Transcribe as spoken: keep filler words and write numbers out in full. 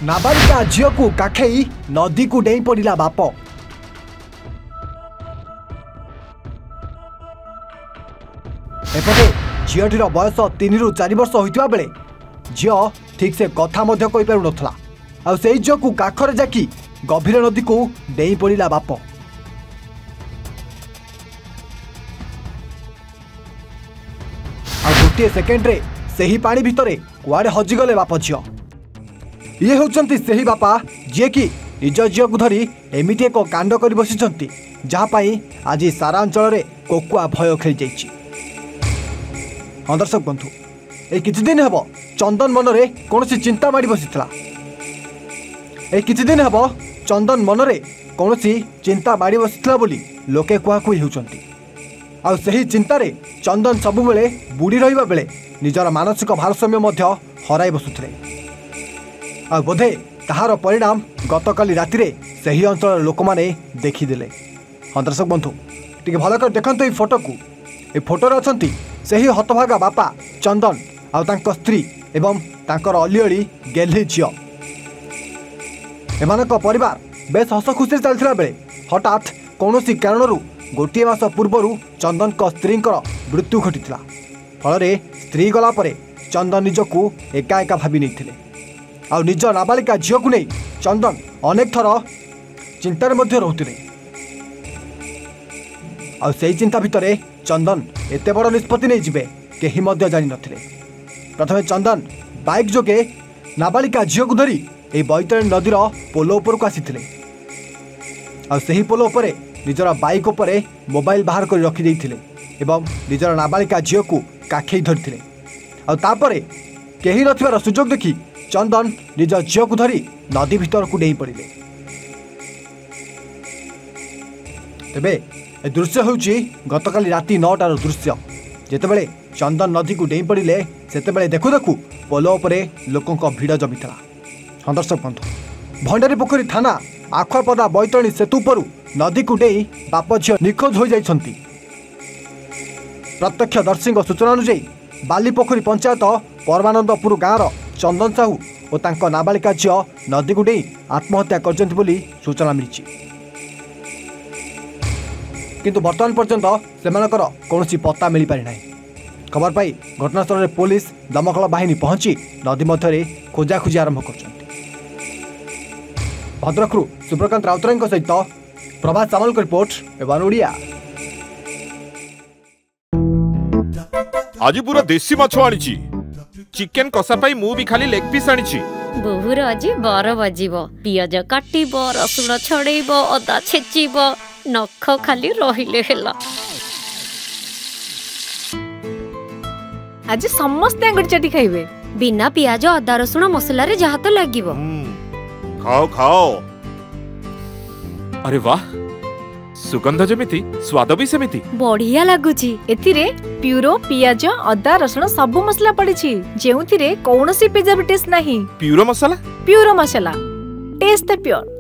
नाबालिका झील को काखेई नदी को डेई पड़ा बाप। एपटे झीलटीर बयस तीन रु चार वर्ष होता बेले झील ठीक से कथा कही पार नाला आ से झील को काखरे जाकी गभीर नदी को डेई पड़ा बाप। गोटे सेकेंड रे सही पानी भितरे कुआडे हजिगले बाप झील। ये होचंती सही बापा जे कि निज झील को धरी एमिटी एक कांड कर बसी जहाँपाई आज सारा अंचल रे कोकुआ भय खेली जाइछि। हाँ दर्शक बंधु ए किछि दिन हेब चंदन मन रे कोनोसी चिंता माड़ी बसीथला। ए किछि दिन हेब चंदन मन रे कोनोसी चिंता माड़ी बसीथला बोली लोके कुआकुई होउचंती। आ सही चिंतारे चंदन सबु बेले बुड़ी रहिबा बेले निजर मानसिक भारसाम्य मध्य हराई बसुथिले। आ बोधे ताहार परिणाम गतकाली रातिरे सही अंचल लोक माने देखिदेले। हाँ दर्शक बंधु टिके भल कर देखंतु ए फोटो को। ए फोटोरे अछंती सही हतभागा बापा चंदन आ तांको स्त्री एवं तांकर अलिअली गेल्ही झियो। एमानक परिवार बेस हस खुशी चलथिला बेले हठात कौनसी कारणरू गोटे मास पूर्वर चंदन को स्त्री मृत्यु घटी फल स्त्री गला परे चंदन निजकू एका एका भावी नहीं आ निज नाबालिका झील को नहीं चंदन अनेक थर चिंतार मध्य रोते आ से चिंता भितर चंदन एते बड़ निष्पत्ति नहीं जिबे केही मध्य जानि नथिले। प्रथमे चंदन बाइक जोगे नाबालिका झील को धरी ए बैतरणी नदीर पोलो उपर को आसीथिले आ सेही पोलो उपरे निजर बाइक उपरे मोबाइल बाहर कर रखी देइथिले एवं निजर नाबालिका झील को काखेई धरथिले आ तापरे केही नथिबार सुजोग देखि चंदन निज झील को धरी नदी भितर को डेई पड़िले। तेबे ए दृश्य होउची गतकाली राति नौटार दृश्य जेतेबेले चंदन नदी को डेई पड़िले सेतेबेले देखु देखु पोलो उपरे लोकंक भिड़ जमिथिला। हाँ दर्शक बंधु भंडारी पोखरी थाना आखुआपदा बैतरणी सेतु उपरू नदी को डेई बाप झील निखोज हो जाइछंती। प्रत्यक्षदर्शी सूचना अनुଯାयी बालीपोखरी पंचायत परमानंदपुर गाँवर चंदन साहू और तांको नाबालिका झील नदी को डेई आत्महत्या करछंती बोली सूचना मिली। किंतु वर्तमान पर्यंत सेमानकर कौनसी पत्ता मिल पारि नाही। खबर पाई घटनास्थल में पुलिस दमकल बाहिनी पहुंची नदी मध्य खोजाखोजी आरंभ कर। भद्रकरू सुप्रकांत राउतराय सहित प्रभात सामल रिपोर्ट एवं ओडिया। आज पूरा देसी माछ आनी चिकेन कषा पाई मु भी खाली लेग पीस आनी बहुर आज बर बजिबो पियाज काटिबो रसुण छड़ेइबो अदा छेचिबो नख खाली रहिले हेला। आज समस्त अंगुर चटी खाइबे बिना पियाज अदा रसुण मसला रे जहा तो लागिबो। खाओ खाओ। अरे वाह सुगंध जमिति स्वाद भी सेमिति बढ़िया लागुची। एथिरे प्यूरो पियाज अदा रसुण सबु मसला पड़िछि जेउथिरे कोनोसी प्रिजर्वेटिव्स नाही। प्यूरो मसाला प्यूरो मसाला टेस्ट प्योर।